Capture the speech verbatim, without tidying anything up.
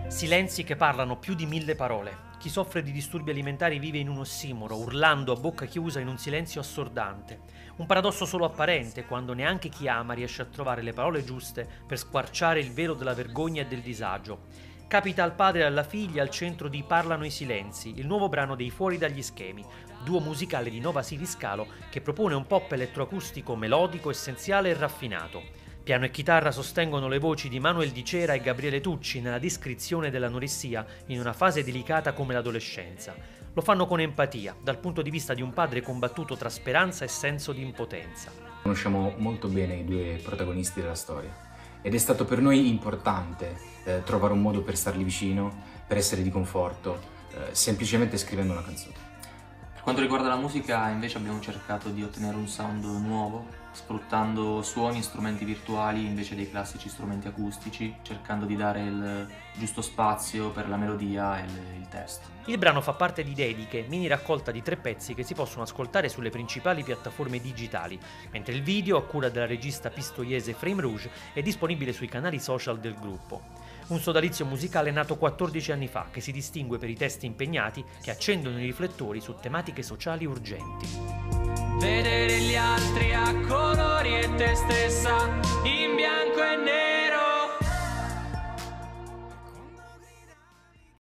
Silenzi che parlano più di mille parole. Chi soffre di disturbi alimentari vive in un ossimoro, urlando a bocca chiusa in un silenzio assordante. Un paradosso solo apparente, quando neanche chi ama riesce a trovare le parole giuste per squarciare il velo della vergogna e del disagio. Capita al padre e alla figlia al centro di Parlano i silenzi, il nuovo brano dei Fuori dagli schemi, duo musicale di Nova City Scalo che propone un pop elettroacustico melodico, essenziale e raffinato. Piano e chitarra sostengono le voci di Manuel Di Cera e Gabriele Tucci nella descrizione dell'anoressia in una fase delicata come l'adolescenza. Lo fanno con empatia, dal punto di vista di un padre combattuto tra speranza e senso di impotenza. Conosciamo molto bene i due protagonisti della storia ed è stato per noi importante eh, trovare un modo per stargli vicino, per essere di conforto, eh, semplicemente scrivendo una canzone. Per quanto riguarda la musica, invece, abbiamo cercato di ottenere un sound nuovo, sfruttando suoni e strumenti virtuali invece dei classici strumenti acustici, cercando di dare il giusto spazio per la melodia e il, il testo. Il brano fa parte di Dediche, mini raccolta di tre pezzi che si possono ascoltare sulle principali piattaforme digitali, mentre il video, a cura della regista pistoiese Frame Rouge, è disponibile sui canali social del gruppo. Un sodalizio musicale nato quattordici anni fa, che si distingue per i testi impegnati che accendono i riflettori su tematiche sociali urgenti. Vedere gli altri a colori e te stessa